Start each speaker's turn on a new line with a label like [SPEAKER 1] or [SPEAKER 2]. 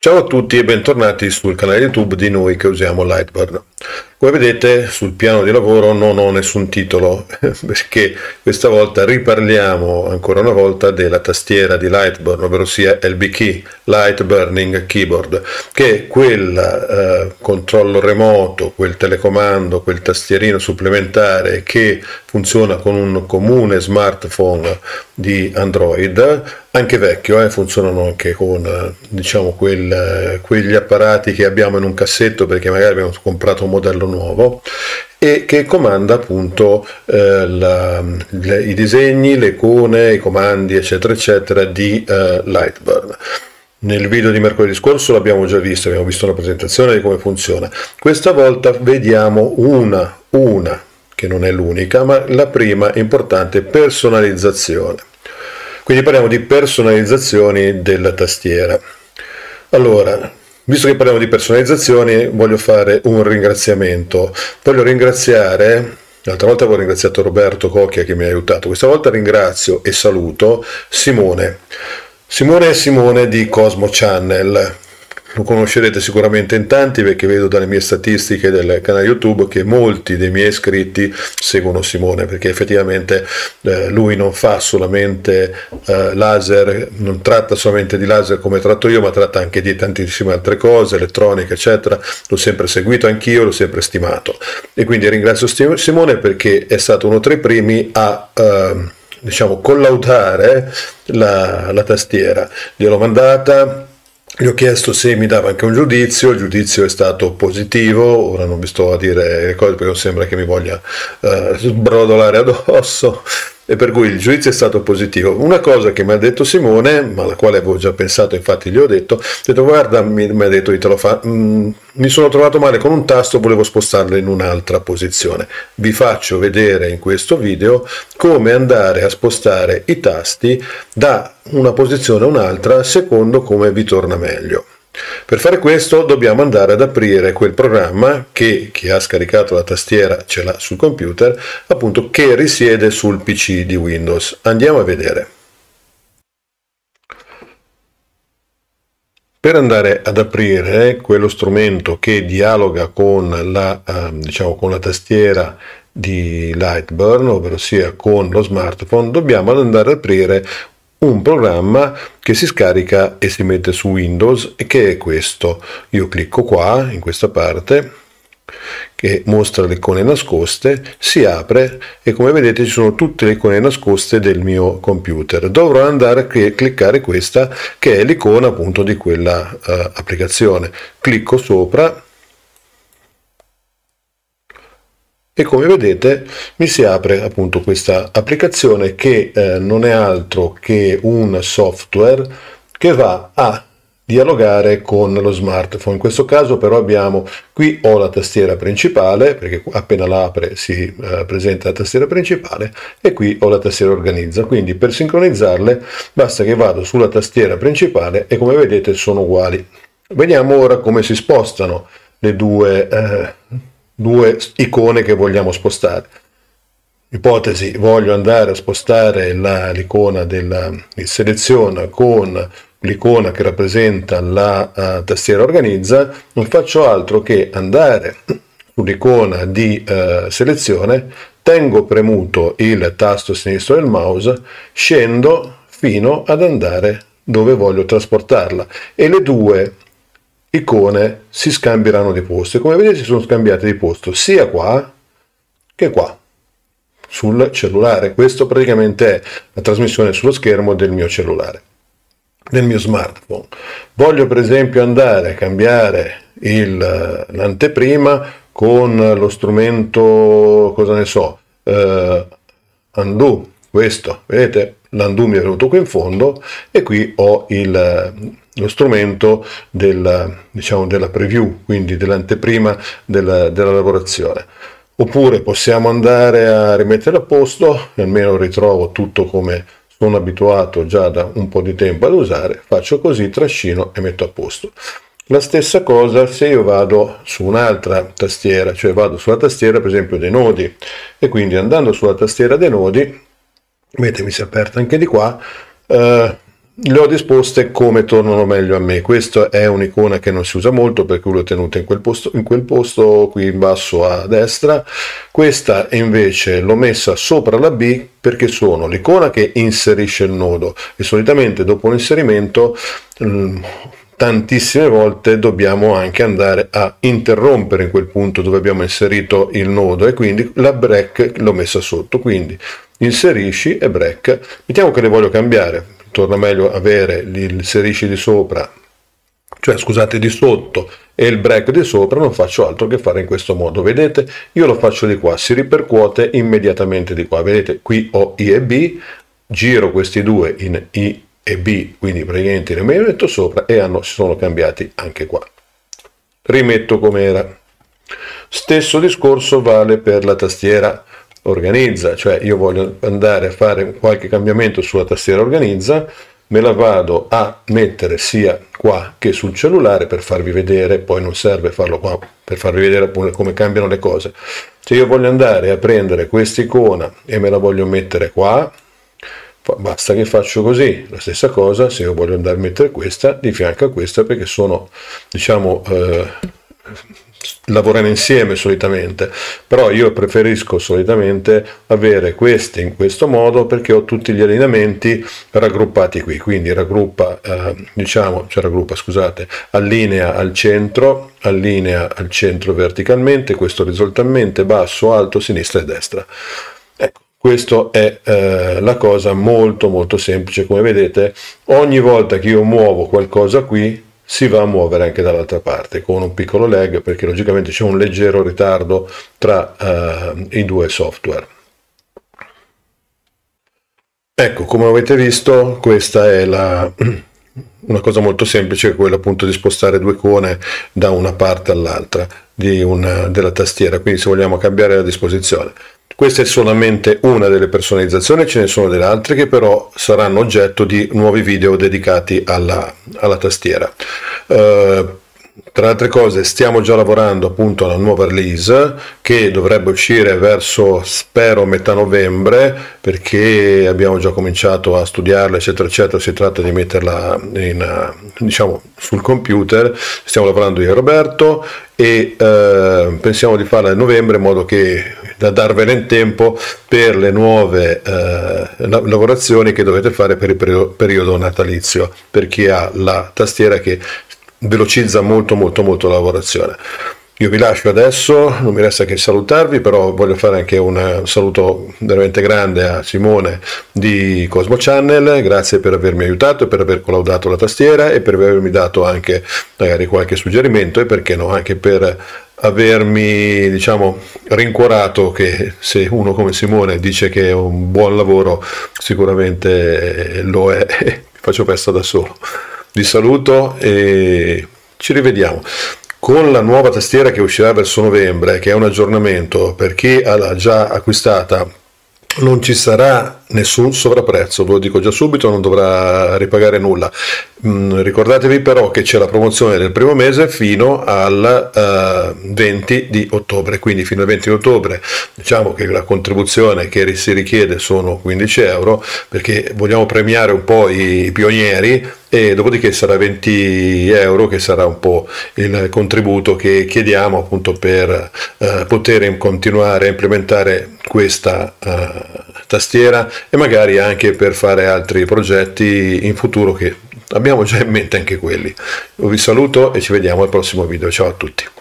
[SPEAKER 1] Ciao a tutti e bentornati sul canale YouTube di noi che usiamo Lightburn. Come vedete sul piano di lavoro non ho nessun titolo perché questa volta riparliamo ancora una volta della tastiera di Lightburn, ovvero sia LBKey, Light Burning Keyboard, che è quel controllo remoto, quel telecomando, quel tastierino supplementare che funziona con un comune smartphone di Android, anche vecchio, funzionano anche con diciamo quegli apparati che abbiamo in un cassetto perché magari abbiamo comprato un modello nuovo, e che comanda appunto i disegni, le icone, i comandi eccetera eccetera di Lightburn. Nel video di mercoledì scorso l'abbiamo già visto, abbiamo visto una presentazione di come funziona. Questa volta vediamo una che non è l'unica, ma la prima importante personalizzazione. Quindi parliamo di personalizzazioni della tastiera. Allora, visto che parliamo di personalizzazioni, voglio fare un ringraziamento. Voglio ringraziare, l'altra volta avevo ringraziato Roberto Cocchia che mi ha aiutato, questa volta ringrazio e saluto Simone di Cosmo Channel. Lo conoscerete sicuramente in tanti perché vedo dalle mie statistiche del canale YouTube che molti dei miei iscritti seguono Simone, perché effettivamente lui non fa solamente laser, non tratta solamente di laser come tratto io, ma tratta anche di tantissime altre cose, elettronica eccetera. L'ho sempre seguito anch'io, l'ho sempre stimato e quindi ringrazio Simone perché è stato uno tra i primi a diciamo collaudare la tastiera. Gliel'ho mandata, gli ho chiesto se mi dava anche un giudizio, il giudizio è stato positivo. Ora non vi sto a dire le cose perché non sembra che mi voglia sbrodolare addosso, e per cui il giudizio è stato positivo. Una cosa che mi ha detto Simone, ma alla quale avevo già pensato, infatti gli ho detto guarda, mi ha detto mi sono trovato male con un tasto, volevo spostarlo in un'altra posizione. Vi faccio vedere in questo video come andare a spostare i tasti da una posizione a un'altra secondo come vi torna meglio. Per fare questo dobbiamo andare ad aprire quel programma che chi ha scaricato la tastiera ce l'ha sul computer, appunto, che risiede sul PC di Windows. Andiamo a vedere. Per andare ad aprire quello strumento che dialoga con diciamo, con la tastiera di Lightburn, ovvero sia con lo smartphone, dobbiamo andare ad aprire un programma che si scarica e si mette su Windows e che è questo. Io clicco qua in questa parte che mostra le icone nascoste, si apre e come vedete ci sono tutte le icone nascoste del mio computer. Dovrò andare a cliccare questa che è l'icona appunto di quella applicazione. Clicco sopra e come vedete mi si apre appunto questa applicazione che non è altro che un software che va a dialogare con lo smartphone. In questo caso però abbiamo, qui ho la tastiera principale perché appena la apre si presenta la tastiera principale, e qui ho la tastiera organizza. Quindi per sincronizzarle basta che vado sulla tastiera principale e come vedete sono uguali. Vediamo ora come si spostano le due icone che vogliamo spostare. Ipotesi, voglio andare a spostare l'icona di selezione con l'icona che rappresenta la tastiera organizza, non faccio altro che andare sull'icona di selezione, tengo premuto il tasto sinistro del mouse, scendo fino ad andare dove voglio trasportarla e le due icone si scambieranno di posto. E come vedete si sono scambiate di posto sia qua che qua sul cellulare. Questo praticamente è la trasmissione sullo schermo del mio cellulare, del mio smartphone. Voglio per esempio andare a cambiare l'anteprima con lo strumento, cosa ne so, undo. Questo, vedete, l'undo mi è venuto qui in fondo e qui ho lo strumento diciamo, della preview, quindi dell'anteprima della lavorazione. Oppure possiamo andare a rimettere a posto, almeno ritrovo tutto come sono abituato già da un po' di tempo ad usare, faccio così, trascino e metto a posto. La stessa cosa se io vado su un'altra tastiera, cioè vado sulla tastiera per esempio dei nodi, e quindi andando sulla tastiera dei nodi, vedete mi si è aperta anche di qua, le ho disposte come tornano meglio a me. Questa è un'icona che non si usa molto perché l'ho tenuta in quel posto qui in basso a destra. Questa invece l'ho messa sopra la B perché sono l'icona che inserisce il nodo e solitamente dopo un inserimento tantissime volte dobbiamo anche andare a interrompere in quel punto dove abbiamo inserito il nodo e quindi la break l'ho messa sotto, quindi inserisci e break. Mettiamo che le voglio cambiare, torna meglio avere l'inserisci di sopra, cioè scusate di sotto e il break di sopra, non faccio altro che fare in questo modo. Vedete, io lo faccio di qua, si ripercuote immediatamente di qua. Vedete, qui ho I e B, giro questi due in I e B, quindi praticamente li metto sopra e si sono cambiati anche qua. Rimetto come era. Stesso discorso vale per la tastiera organizza, cioè io voglio andare a fare qualche cambiamento sulla tastiera organizza, me la vado a mettere sia qua che sul cellulare per farvi vedere, poi non serve farlo qua per farvi vedere appunto come cambiano le cose. Se io voglio andare a prendere questa icona e me la voglio mettere qua, basta che faccio così. La stessa cosa se io voglio andare a mettere questa di fianco a questa, perché sono, diciamo, lavorano insieme solitamente, però io preferisco solitamente avere queste in questo modo perché ho tutti gli allineamenti raggruppati qui, quindi raggruppa, scusate, allinea al centro verticalmente, questo orizzontalmente, basso, alto, sinistra e destra. Ecco, questa è la cosa molto molto semplice. Come vedete, ogni volta che io muovo qualcosa qui si va a muovere anche dall'altra parte con un piccolo lag, perché logicamente c'è un leggero ritardo tra i due software. Ecco, come avete visto, questa è una cosa molto semplice, quella appunto di spostare due icone da una parte all'altra della tastiera, quindi se vogliamo cambiare la disposizione. Questa è solamente una delle personalizzazioni, ce ne sono delle altre che però saranno oggetto di nuovi video dedicati alla tastiera. Tra altre cose stiamo già lavorando appunto alla nuova release che dovrebbe uscire verso, spero, metà novembre, perché abbiamo già cominciato a studiarla eccetera eccetera. Si tratta di metterla diciamo sul computer, stiamo lavorando io e Roberto e pensiamo di farla a novembre in modo che da darvela in tempo per le nuove lavorazioni che dovete fare per il periodo natalizio, per chi ha la tastiera che velocizza molto la lavorazione. Io vi lascio adesso, non mi resta che salutarvi, però voglio fare anche un saluto veramente grande a Simone di Cosmo Channel, grazie per avermi aiutato e per aver collaudato la tastiera e per avermi dato anche magari qualche suggerimento e perché no, anche per avermi, diciamo, rincuorato che se uno come Simone dice che è un buon lavoro sicuramente lo è. Faccio festa da solo. Vi saluto e ci rivediamo. Con la nuova tastiera che uscirà verso novembre, che è un aggiornamento, per chi l'ha già acquistata non ci sarà nessun sovrapprezzo, ve lo dico già subito, non dovrà ripagare nulla. Ricordatevi però che c'è la promozione del primo mese fino al 20 di ottobre, quindi fino al 20 di ottobre diciamo che la contribuzione che si richiede sono 15 euro, perché vogliamo premiare un po' i pionieri, e dopodiché sarà 20 euro che sarà un po' il contributo che chiediamo appunto per poter continuare a implementare questa tastiera e magari anche per fare altri progetti in futuro che abbiamo già in mente anche quelli. Vi saluto e ci vediamo al prossimo video. Ciao a tutti.